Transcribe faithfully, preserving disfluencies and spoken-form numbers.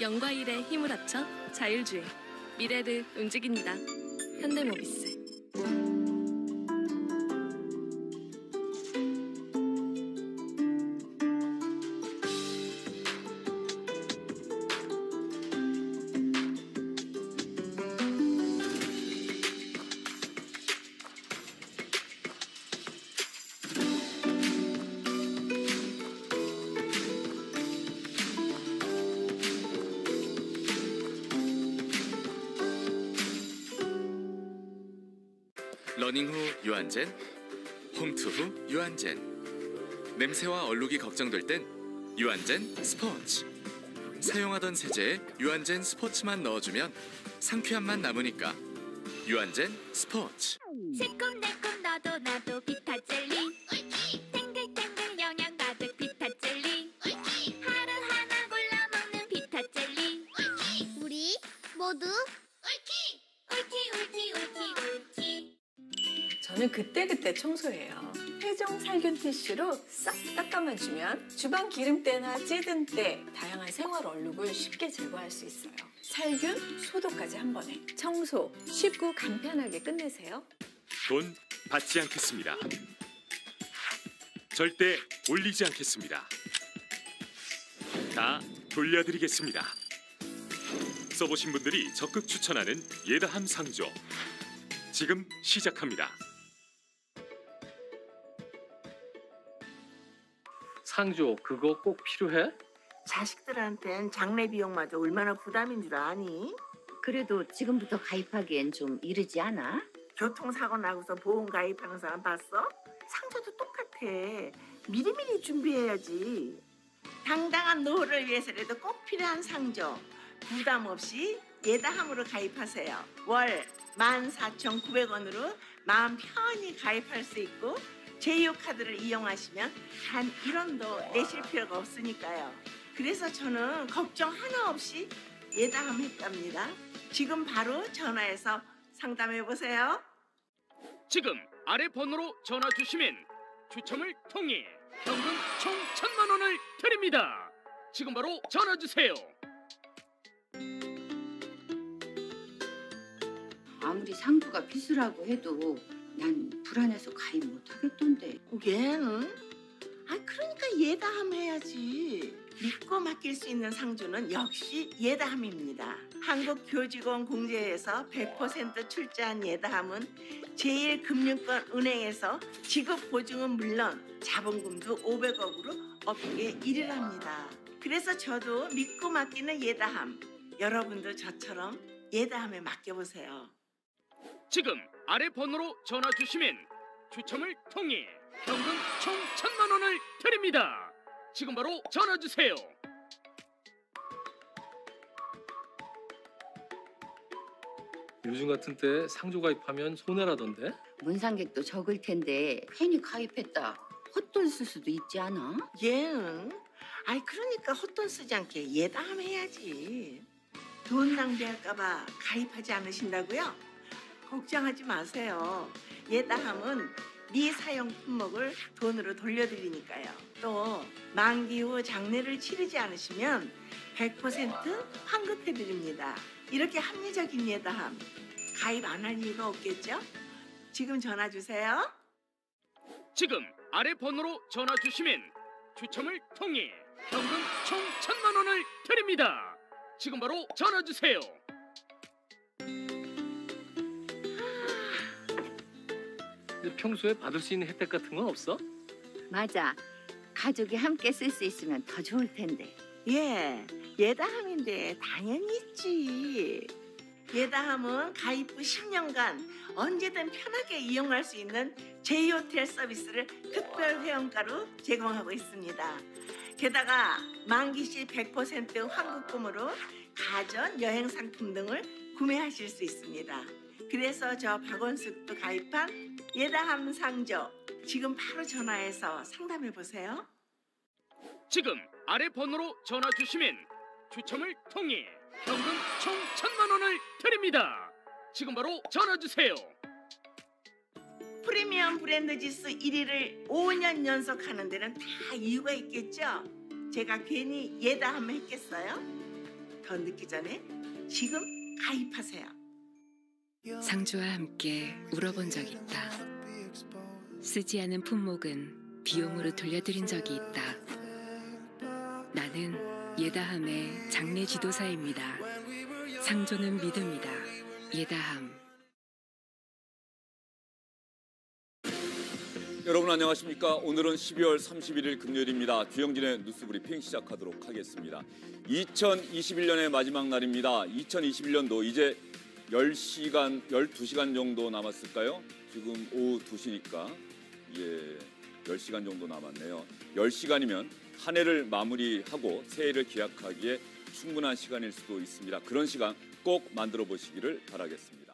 영과 일의 힘을 합쳐 자율주행. 미래를 움직입니다. 현대모비스. 러닝 후 유한젠, 홈투 후 유한젠. 냄새와 얼룩이 걱정될 땐 유한젠 스포츠. 사용하던 세제에 유한젠 스포츠만 넣어주면 상쾌한 맛 남으니까 유한젠 스포츠. 새콤달콤 너도 나도 비타젤리. 탱글탱글 영양 가득 비타젤리. 하루 하나 골라 먹는 비타젤리. 우리 모두 옳지! 옳지 옳지 옳지 옳지. 저는 그때그때 청소해요. 회종 살균 티슈로 싹 닦아만 주면 주방 기름때나 찌든 때 다양한 생활 얼룩을 쉽게 제거할 수 있어요. 살균, 소독까지 한 번에. 청소 쉽고 간편하게 끝내세요. 돈 받지 않겠습니다. 절대 올리지 않겠습니다. 다 돌려드리겠습니다. 써보신 분들이 적극 추천하는 예다함 상조. 지금 시작합니다. 상조, 그거 꼭 필요해? 자식들한텐 장례 비용마저 얼마나 부담인 줄 아니? 그래도 지금부터 가입하기엔 좀 이르지 않아? 교통사고 나고서 보험 가입하는 사람 봤어? 상조도 똑같아. 미리미리 준비해야지. 당당한 노후를 위해서라도 꼭 필요한 상조. 부담 없이 예다함으로 가입하세요. 월 만 사천구백 원으로 마음 편히 가입할 수 있고 제휴 카드를 이용하시면 단 일 원도 내실 필요가 없으니까요. 그래서 저는 걱정 하나 없이 예다함 했답니다. 지금 바로 전화해서 상담해보세요. 지금 아래 번호로 전화 주시면 추첨을 통해 현금 총 천만 원을 드립니다. 지금 바로 전화 주세요. 아무리 상부가 필수라고 해도 난 불안해서 가입 못하겠던데. 얘는? 아 그러니까 예다함 해야지. 믿고 맡길 수 있는 상조는 역시 예다함입니다. 한국교직원공제에서 백 퍼센트 출자한 예다함은 제일금융권 은행에서 지급 보증은 물론 자본금도 오백억으로 업계 일 위를 합니다. 그래서 저도 믿고 맡기는 예다함. 여러분도 저처럼 예다함에 맡겨보세요. 지금 아래 번호로 전화 주시면 추첨을 통해 현금 총 천만 원을 드립니다. 지금 바로 전화 주세요. 요즘 같은 때 상조 가입하면 손해라던데? 문상객도 적을 텐데 괜히 가입했다 헛돈 쓸 수도 있지 않아? 얘는? 아이 그러니까 헛돈 쓰지 않게 예다함 해야지. 돈 낭비할까봐 가입하지 않으신다고요? 걱정하지 마세요. 예다함은 미사용 품목을 돈으로 돌려드리니까요. 또 만기 후 장례를 치르지 않으시면 백 퍼센트 환급해드립니다. 이렇게 합리적인 예다함 가입 안 할 이유가 없겠죠? 지금 전화 주세요. 지금 아래 번호로 전화 주시면 추첨을 통해 현금 총 천만 원을 드립니다. 지금 바로 전화 주세요. 평소에 받을 수 있는 혜택 같은 건 없어? 맞아. 가족이 함께 쓸 수 있으면 더 좋을 텐데. 예, 예다함인데 당연히 있지. 예다함은 가입 후 십 년간 언제든 편하게 이용할 수 있는 제이호텔 서비스를 특별 회원가로 제공하고 있습니다. 게다가 만기 시 백 퍼센트 환급금으로 가전, 여행 상품 등을 구매하실 수 있습니다. 그래서 저 박원숙도 가입한 예다함 상조 지금 바로 전화해서 상담해 보세요. 지금 아래 번호로 전화 주시면 추첨을 통해 현금 총 천만 원을 드립니다. 지금 바로 전화 주세요. 프리미엄 브랜드 지수 일 위를 오 년 연속 하는 데는 다 이유가 있겠죠? 제가 괜히 예다함 했겠어요? 더 늦기 전에 지금 가입하세요. 상주와 함께 울어본 적이 있다. 쓰지 않은 품목은 비용으로 돌려드린 적이 있다. 나는 예다함의 장례 지도사입니다. 상조는 믿음이다. 예다함. 여러분 안녕하십니까? 오늘은 십이월 삼십일일 금요일입니다. 주영진의 뉴스브리핑 시작하도록 하겠습니다. 이천이십일 년의 마지막 날입니다. 이천이십일 년도 이제 열 시간, 열두 시간 정도 남았을까요? 지금 오후 두 시니까 예, 열 시간 정도 남았네요. 열 시간이면 한 해를 마무리하고 새해를 기약하기에 충분한 시간일 수도 있습니다. 그런 시간 꼭 만들어 보시기를 바라겠습니다.